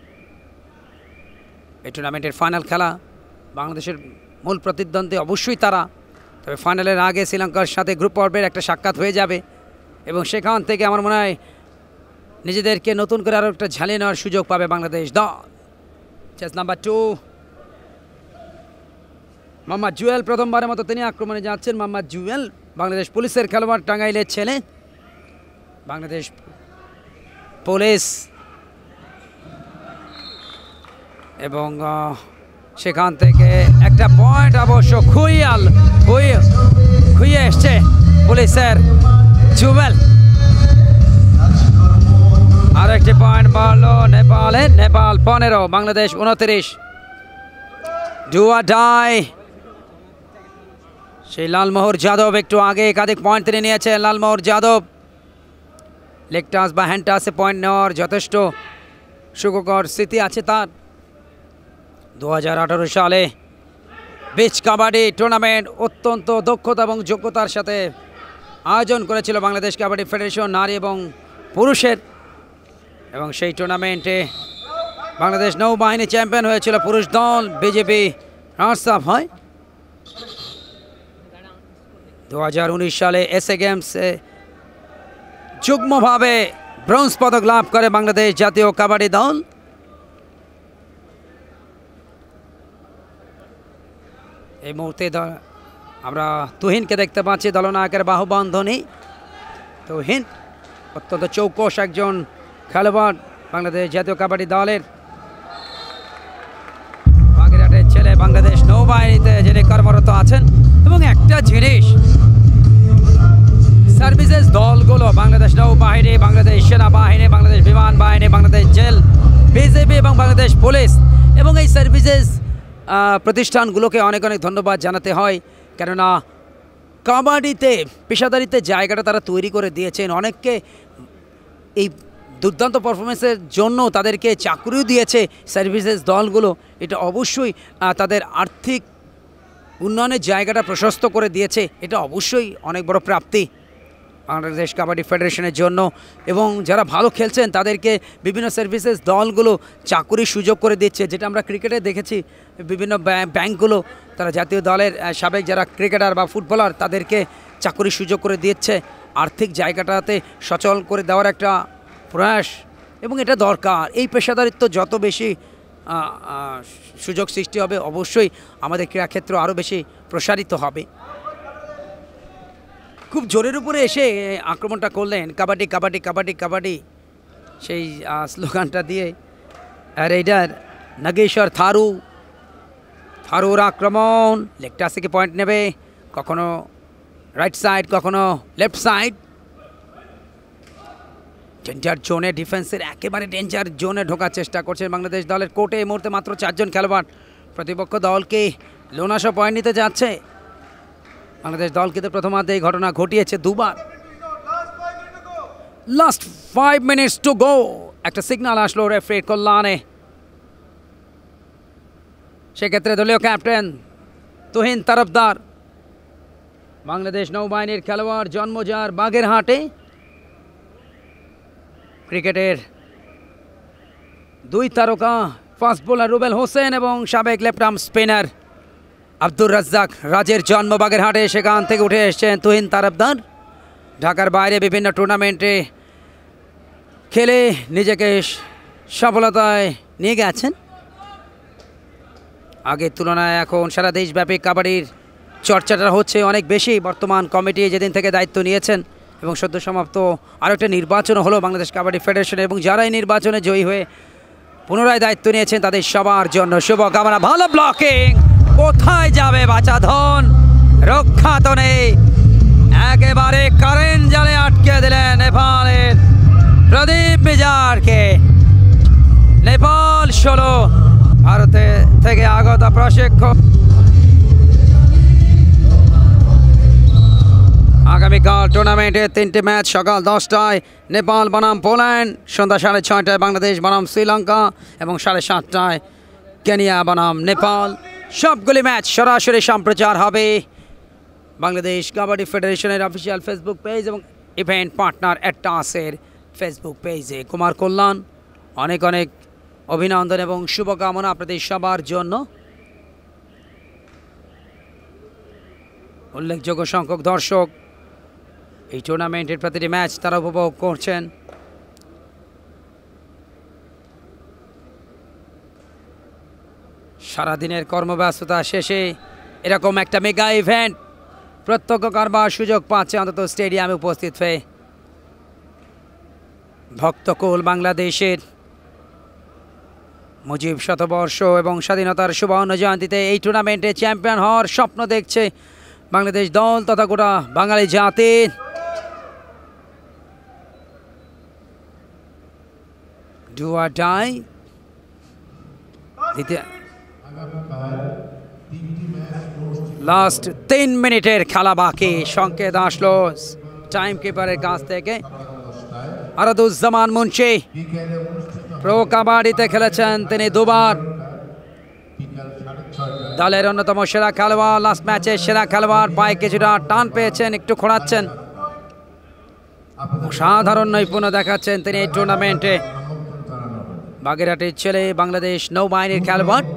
এই টুর্নামেন্টের ফাইনাল খেলা বাংলাদেশের মূল প্রতিদ্বন্দ্বী অবশ্যই তারা। তবে ফাইনালের আগে শ্রীলঙ্কার সাথে গ্রুপ পর্বের একটা সাক্ষাৎ হয়ে যাবে, এবং সেখান থেকে আমার মনে হয় নিজেদেরকে নতুন করে আরও একটা ঝালিয়ে নেওয়ার সুযোগ পাবে বাংলাদেশ দল। চেস নাম্বার 2 মোহাম্মদ জুয়েল, প্রথমবারের মতো তিনি আক্রমণে যাচ্ছেন। মোহাম্মদ জুয়েল বাংলাদেশ পুলিশের খেলোয়াড়, টাঙ্গাইলের ছেলে। বাংলাদেশ পুলিশ, এবং সেখান থেকে একটা পয়েন্ট অবশ্য খুইয়ে এসছে পুলিশের জুয়েল। আর একটি পয়েন্ট বাড়লো নেপালের। Nepal 15, Bangladesh 29। Do or die. সেই লালমোহর যাদব একটু আগে একাধিক পয়েন্ট তিনি নিয়েছেন। লালমোহর যাদব লেগ টাস বা হ্যান্ড টাসে পয়েন্ট নেওয়ার যথেষ্ট সুখকর স্মৃতি আছে তার। 2018 সালে বিচ কাবাডি টুর্নামেন্ট অত্যন্ত দক্ষতা এবং যোগ্যতার সাথে আয়োজন করেছিল বাংলাদেশ কাবাডি ফেডারেশন, নারী এবং পুরুষের, এবং সেই টুর্নামেন্টে বাংলাদেশ নৌবাহিনী চ্যাম্পিয়ন হয়েছিল। পুরুষ দল বিজেপি রানার্স আপ হয়। 2019 সালে এসএ গেমসে যুগ্মভাবে ব্রোঞ্জ পদক লাভ করে বাংলাদেশ জাতীয় কাবাডি দল। এই মুহূর্তে আমরা তুহিনকে দেখতে পাচ্ছি, দলনায়কের বাহুবন্ধনী। তুহিন অত্যন্ত চৌকস একজন খেলোয়াড় বাংলাদেশ জাতীয় কাবাডি দলের। বাগেরহাটের ছেলে, বাংলাদেশ নৌবাহিনীতে যিনি কর্মরত আছেন। এবং একটা জিনিস, সার্ভিসেস দলগুলো বাংলাদেশ নৌবাহিনী, বাংলাদেশ সেনাবাহিনী, বাংলাদেশ বিমান বাহিনী, বাংলাদেশ জেল, বিজেপি এবং বাংলাদেশ পুলিশ, এবং এই সার্ভিসেস প্রতিষ্ঠানগুলোকে অনেক অনেক ধন্যবাদ জানাতে হয়, কেননা কাবাডিতে পেশাদারিতে জায়গাটা তারা তৈরি করে দিয়েছেন। অনেককে এই দুর্দান্ত পারফরমেন্সের জন্য তাদেরকে চাকরিও দিয়েছে সার্ভিসেস দলগুলো। এটা অবশ্যই তাদের আর্থিক উন্নয়নের জায়গাটা প্রশস্ত করে দিয়েছে। এটা অবশ্যই অনেক বড় প্রাপ্তি বাংলাদেশ কাবাডি ফেডারেশনের জন্য। এবং যারা ভালো খেলছেন তাদেরকে বিভিন্ন সার্ভিসেস দলগুলো চাকরির সুযোগ করে দিচ্ছে, যেটা আমরা ক্রিকেটে দেখেছি। বিভিন্ন ব্যাংকগুলো তারা জাতীয় দলের সাবেক যারা ক্রিকেটার বা ফুটবলার তাদেরকে চাকরির সুযোগ করে দিচ্ছে, আর্থিক জায়গাটাতে সচল করে দেওয়ার একটা প্রয়াস, এবং এটা দরকার। এই পেশাদারিত্ব যত বেশি সুযোগ সৃষ্টি হবে, অবশ্যই আমাদের ক্রীড়াক্ষেত্র আরও বেশি প্রসারিত হবে। খুব জোরের উপরে এসে আক্রমণটা করলেন, কাবাডি কাবাডি কাবাডি কাবাডি সেই স্লোগানটা দিয়ে। রেইডার নাগেশ্বর থারুর আক্রমণ, লেগ টাস থেকে পয়েন্ট নেবে, কখনো রাইট সাইড, কখনো লেফট সাইড। ডেঞ্জার জোনে, ডিফেন্সের একেবারে ডেঞ্জার জোনে ঢোকার চেষ্টা করছেন বাংলাদেশ দলের। কোর্টে এই মুহূর্তে মাত্র 4 জন খেলোয়াড়। প্রতিপক্ষ দলকে লোনাসহ পয়েন্ট নিতে যাচ্ছে। বাংলাদেশ দল কিন্তু প্রথমার্ধে এই ঘটনা ঘটিয়েছে 2 বার। Last 5 minutes to go. একটা সিগন্যাল আসলো রেফারির কল্যাণে। সেক্ষেত্রে দলীয় ক্যাপ্টেন তুহিন তরফদার, বাংলাদেশ নৌবাহিনীর খেলোয়াড়, জন্ম যার বাগেরহাটে। ক্রিকেটের দুই তারকা ফাস্ট বোলার রুবেল হোসেন এবং সাবেক left arm spinner Abdur Razzak. রাজের জন্ম বাগেরহাটে, সেখান থেকে উঠে এসেছেন তুহিন তরফদার। ঢাকার বাইরে বিভিন্ন টুর্নামেন্টে খেলে নিজেকে সফলতায় নিয়ে গেছেন। আগের তুলনায় এখন সারা দেশব্যাপী কাবাডির চর্চাটা হচ্ছে অনেক বেশি। বর্তমান কমিটি যেদিন থেকে দায়িত্ব নিয়েছেন এবং সদ্য সমাপ্ত আরও একটা নির্বাচনও হলো বাংলাদেশ কাবাডি ফেডারেশন, এবং যারা এই নির্বাচনে জয়ী হয়ে পুনরায় দায়িত্ব নিয়েছেন তাদের সবার জন্য শুভকামনা। ভালো ব্লকিং, কোথায় যাবে বাচাধন, রক্ষা তো নেই, একেবারে কারেন্ট জালে আটকে দিলেন নেপালের প্রদীপ মিজারকে। নেপাল 16, ভারতে থেকে আগত প্রশিক্ষক। আগামীকাল টুর্নামেন্টে 3টি ম্যাচ সকাল 10টায় নেপাল বনাম পোল্যান্ড, সন্ধ্যা 6:30টায় বাংলাদেশ বনাম শ্রীলঙ্কা এবং 7:30টায় কেনিয়া বনাম নেপাল। সবগুলি ম্যাচ সরাসরি সম্প্রচার হবে বাংলাদেশ কাবাডি ফেডারেশনের অফিসিয়াল ফেসবুক পেজ এবং ইভেন্ট পার্টনার অ্যাটাসের ফেসবুক পেজে। কুমার কল্যাণ, অনেক অনেক অভিনন্দন এবং শুভকামনা আপনাদের সবার জন্য। উল্লেখযোগ্য সংখ্যক দর্শক এই টুর্নামেন্টের প্রতিটি ম্যাচ তারা উপভোগ করছেন। সারাদিনের কর্মব্যস্ততা শেষে এরকম একটা মেগা ইভেন্ট প্রত্যক্ষ করবার সুযোগ পাচ্ছে অন্তত স্টেডিয়ামে উপস্থিত হয়ে। ভক্তকুল বাংলাদেশের মুজিব শতবর্ষ এবং স্বাধীনতার সুবর্ণ জয়ন্তীতে এই টুর্নামেন্টে চ্যাম্পিয়ন হওয়ার স্বপ্ন দেখছে বাংলাদেশ দল তথা গোটা বাঙালি জাতি। Do or die. লাস্ট 3 মিনিটের খেলা বাকি, সংকেত আসলো টাইম কিপারের কাছ থেকে। আরাদুজ্জামান মুন্সি প্রো কাবাডিতে খেলেছেন তিনি দুবার, দলের অন্যতম সেরা খেলোয়াড়। লাস্ট ম্যাচে সেরা খেলোয়াড়, পায়ে কিছুটা টান পেয়েছেন, একটু খোঁড়াচ্ছেন, সাধারণ নৈপুণ্য দেখাচ্ছেন তিনি এই টুর্নামেন্টে। বাগেরহাটের ছেলে, বাংলাদেশ নৌবাহিনীর খেলোয়াড়।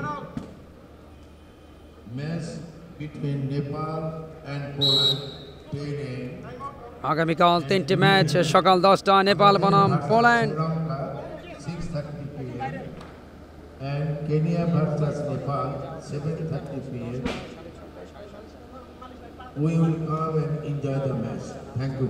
আগামীকাল 3টি ম্যাচ সকাল 10টা, নেপাল বনাম Poland. And Kenya versus Nepal, 7:30 p.m. We will come and enjoy the match. Thank you.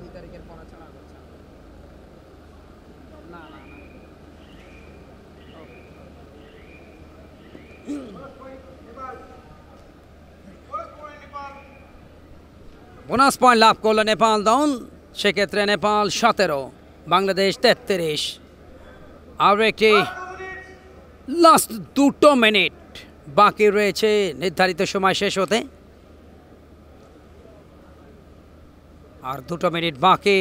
Bonus point লাভ করলো নেপাল দল, সেক্ষেত্রে নেপাল 17, বাংলাদেশ 33। আর একটি লাস্ট 2 মিনিট বাকি রয়েছে নির্ধারিত সময় শেষ হতে, আর 2 মিনিট বাকি।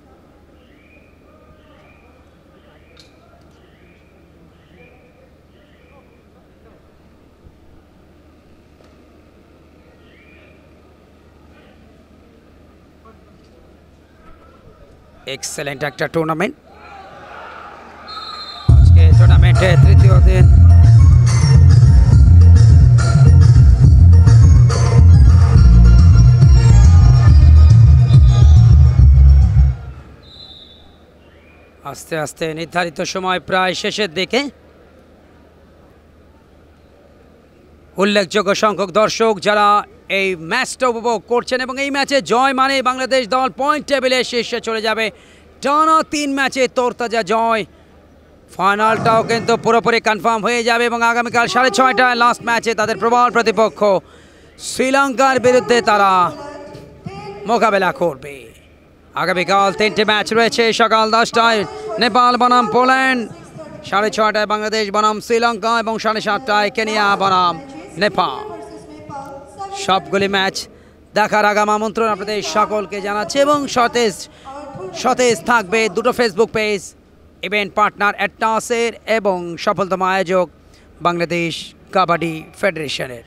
এক্সেলেন্ট একটা টুর্নামেন্ট আজকে, টুর্নামেন্টে তৃতীয় দিন। আস্তে আস্তে নির্ধারিত সময় প্রায় শেষের দিকে। উল্লেখযোগ্য সংখ্যক দর্শক যারা এই ম্যাচটা উপভোগ করছেন, এবং এই ম্যাচে জয় মানে বাংলাদেশ দল পয়েন্ট টেবিলে শীর্ষে চলে যাবে। টানা 3 ম্যাচে তরতাজা জয়, ফাইনালটাও কিন্তু পুরোপুরি কনফার্ম হয়ে যাবে। এবং আগামীকাল 6:30টায় লাস্ট ম্যাচে তাদের প্রবল প্রতিপক্ষ শ্রীলঙ্কার বিরুদ্ধে তারা মোকাবেলা করবে। আগামীকাল 3টি ম্যাচ রয়েছে সকাল 10টায় নেপাল বনাম পোল্যান্ড, 6:30টায় বাংলাদেশ বনাম শ্রীলঙ্কা এবং 7:30টায় কেনিয়া বনাম নেপাল। সবগুলি ম্যাচ দেখার আগাম আমন্ত্রণ আপনাদের সকলকে জানাচ্ছে, এবং সতেজ থাকবে দুটো ফেসবুক পেজ, ইভেন্ট পার্টনার অ্যাটাসের এবং সফলতম আয়োজক বাংলাদেশ কাবাডি ফেডারেশনের।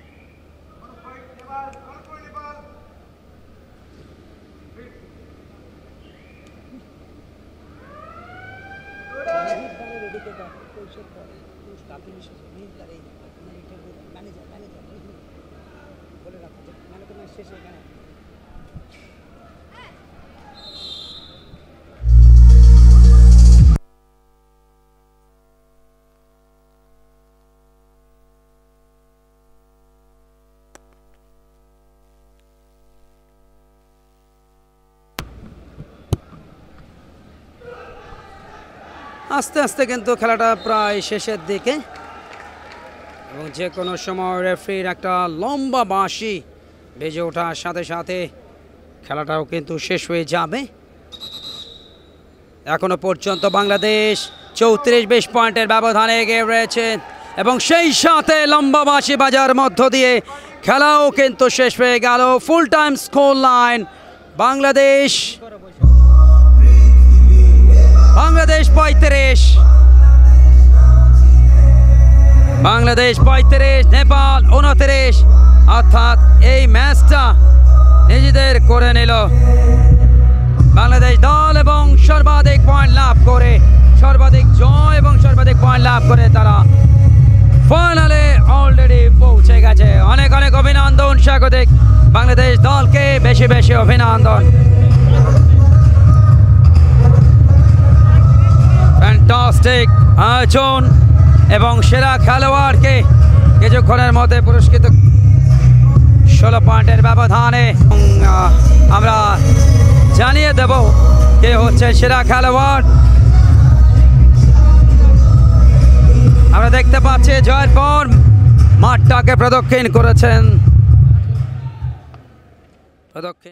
আস্তে আস্তে কিন্তু খেলাটা প্রায় শেষের দিকে এবং যে কোনো সময় রেফারির একটা লম্বা বাঁশি বেজে ওঠার সাথে সাথে খেলাটাও কিন্তু শেষ হয়ে যাবে। এখনো পর্যন্ত বাংলাদেশ 34-20 পয়েন্টের ব্যবধানে এগিয়ে রয়েছে এবং সেই সাথে লম্বা বাঁশি বাজার মধ্য দিয়ে খেলাও কিন্তু শেষ হয়ে গেল। Full time score line Bangladesh 35, Bangladesh 35, Nepal 29, অর্থাৎ এই ম্যাচটা নিজেদের করে নিল বাংলাদেশ দল এবং সর্বাধিক পয়েন্ট লাভ করে, সর্বাধিক জয় এবং সর্বাধিক পয়েন্ট লাভ করে তারা ফাইনালে অলরেডি পৌঁছে গেছে। অনেক অনেক অভিনন্দন, স্বাগতিক বাংলাদেশ দলকে বেশি বেশি অভিনন্দন। ফ্যান্টাস্টিক আয়োজন এবং সেরা খেলোয়াড়কে কিছুক্ষণের মধ্যে পুরস্কৃত 16 পয়েন্টের ব্যবধানে। আমরা জানিয়ে দেব কে হচ্ছে সেরা খেলোয়াড়। আমরা দেখতে পাচ্ছি জয়ের পর মাঠটাকে প্রদক্ষিণ করেছেন।